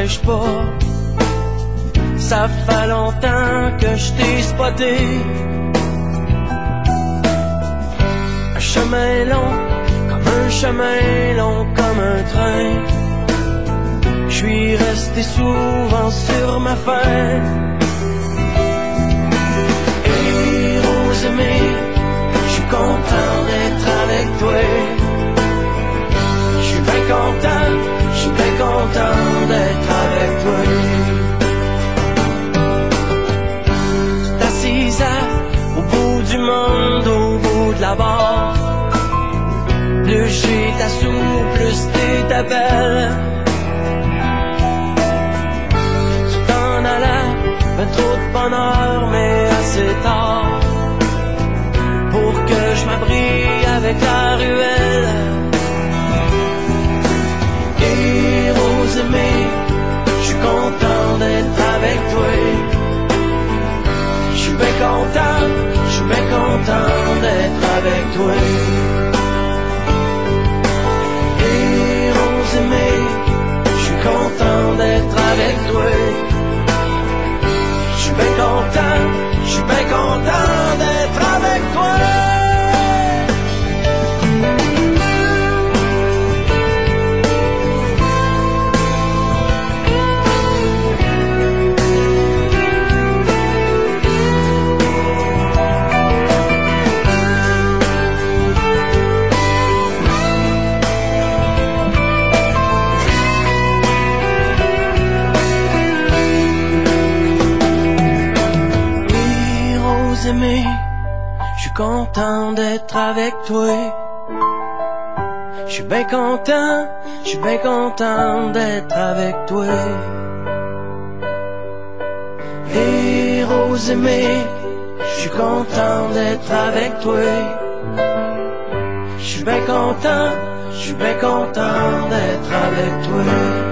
empêche pas. Ça fait longtemps que je t'ai spoté. Un chemin long, comme un chemin long, comme un train. Je suis resté souvent sur ma faim. Et rose aimée, je suis content d'être avec toi. Je suis bien content, je suis bien content d'être avec toi. Tu t'assises au bout du monde, au bout de la barre. Plus j'ai ta soupe, plus t'es ta belle. Tu t'en allais, mais trop de bonheur, mais assez tard pour que je m'abrite avec la ruelle. Et rose aimée, je suis content d'être avec toi. Je suis bien content, je suis bien content d'être avec toi. Et rose aimée, je suis content d'être avec toi. Je suis bien content, je suis bien content d'être avec toi. Je suis content d'être avec toi. Je suis bien content, je suis bien content d'être avec toi. Et rose aimée, je suis content d'être avec toi. Je suis bien content, je suis bien content d'être avec toi.